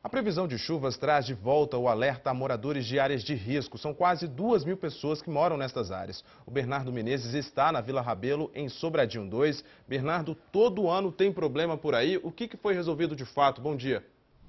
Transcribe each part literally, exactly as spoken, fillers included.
A previsão de chuvas traz de volta o alerta a moradores de áreas de risco. São quase duas mil pessoas que moram nestas áreas. O Bernardo Menezes está na Vila Rabelo, em Sobradinho dois. Bernardo, todo ano tem problema por aí. O que foi resolvido de fato? Bom dia.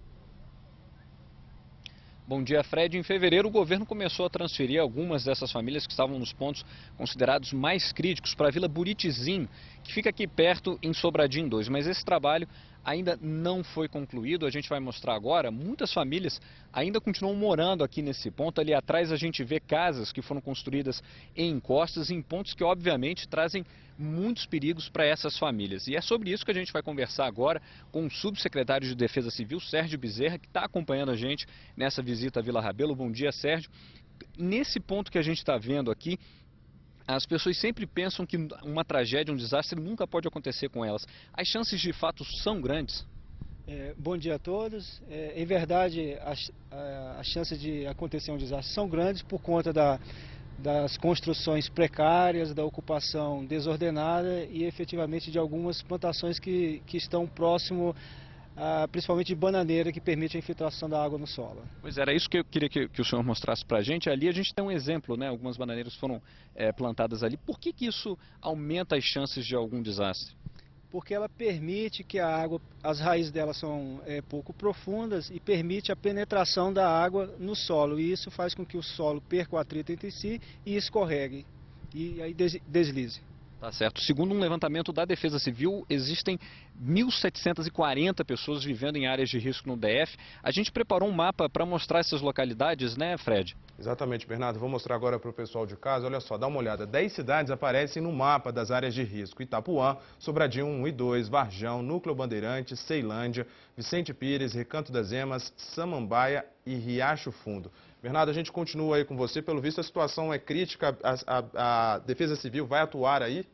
Bom dia, Fred. Em fevereiro, o governo começou a transferir algumas dessas famílias que estavam nos pontos considerados mais críticos para a Vila Buritizinho, que fica aqui perto, em Sobradinho dois. Mas esse trabalho ainda não foi concluído. A gente vai mostrar agora. Muitas famílias ainda continuam morando aqui nesse ponto. Ali atrás a gente vê casas que foram construídas em encostas, em pontos que obviamente trazem muitos perigos para essas famílias. E é sobre isso que a gente vai conversar agora com o subsecretário de Defesa Civil, Sérgio Bezerra, que está acompanhando a gente nessa visita à Vila Rabelo. Bom dia, Sérgio. Nesse ponto que a gente está vendo aqui, as pessoas sempre pensam que uma tragédia, um desastre nunca pode acontecer com elas. As chances de fato são grandes? É, bom dia a todos. É, em verdade, as, as chances de acontecer um desastre são grandes por conta da, das construções precárias, da ocupação desordenada e efetivamente de algumas plantações que, que estão próximo, Ah, principalmente de bananeira, que permite a infiltração da água no solo. Pois era isso que eu queria que, que o senhor mostrasse para a gente. Ali a gente tem um exemplo, né? Algumas bananeiras foram é, plantadas ali. Por que que isso aumenta as chances de algum desastre? Porque ela permite que a água, as raízes dela são é, pouco profundas e permite a penetração da água no solo. E isso faz com que o solo perca o atrito entre si e escorregue. E aí deslize. Tá certo. Segundo um levantamento da Defesa Civil, existem mil setecentas e quarenta pessoas vivendo em áreas de risco no D F. A gente preparou um mapa para mostrar essas localidades, né, Fred? Exatamente, Bernardo. Vou mostrar agora para o pessoal de casa. Olha só, dá uma olhada. Dez cidades aparecem no mapa das áreas de risco. Itapuã, Sobradinho um e dois, Varjão, Núcleo Bandeirantes, Ceilândia, Vicente Pires, Recanto das Emas, Samambaia e Riacho Fundo. Bernardo, a gente continua aí com você. Pelo visto, a situação é crítica. A, a, a Defesa Civil vai atuar aí?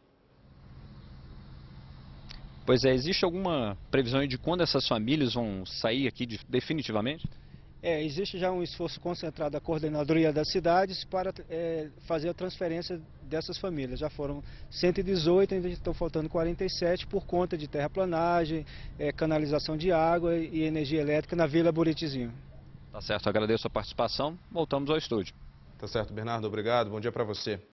Pois é, existe alguma previsão de quando essas famílias vão sair aqui de, definitivamente? É, existe já um esforço concentrado da coordenadoria das cidades para é, fazer a transferência dessas famílias. Já foram cento e dezoito, ainda estão faltando quarenta e sete por conta de terraplanagem, é, canalização de água e energia elétrica na Vila Buritizinho. Tá certo, agradeço a participação. Voltamos ao estúdio. Tá certo, Bernardo, obrigado. Bom dia para você.